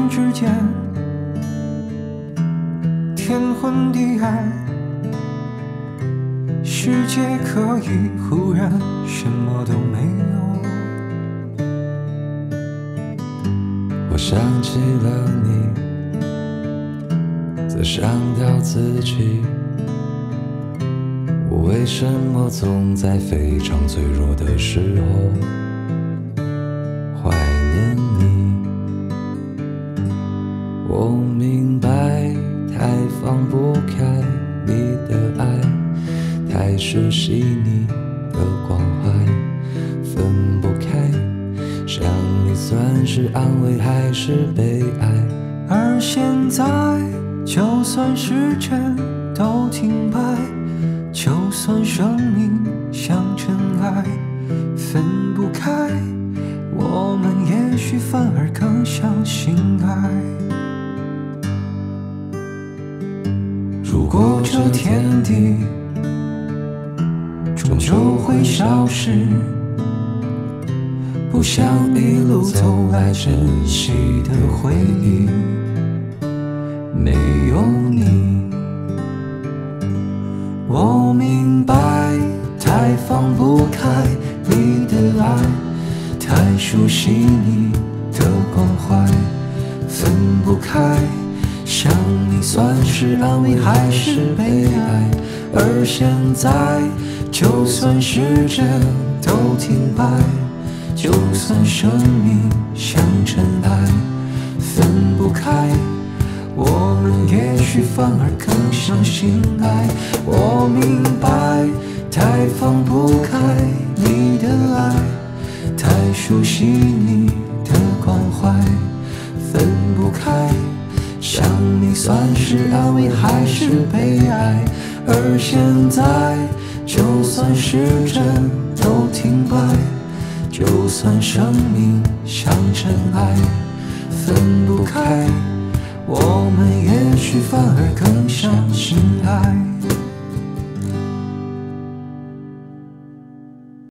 念之间，天昏地暗，世界可以忽然什么都没有。 我想起了你，在上吊自己，我为什么总在非常脆弱的时候怀念你？我明白，太放不开你的爱，太熟悉你的关怀，分不开，想你算是安慰还是悲哀？ 而现在，就算时针都停摆，就算生命像尘埃，分不开，我们也许反而更相信爱。如果这天地终究会消失，不想一路走来珍惜的回忆，没有你。我明白，太放不开你的爱，太熟悉你的关怀，分不开，想你算是安慰还是悲哀？而现在，就算时针都停摆，就算生命像尘埃，分不开，我们也许反而更相信爱。我明白，太放不开你的爱，太熟悉你的关怀，分不开，想你算是安慰还是悲哀？而现在，就算时针都停摆，就算生命像尘埃，分不开，我们也许反而更相信爱。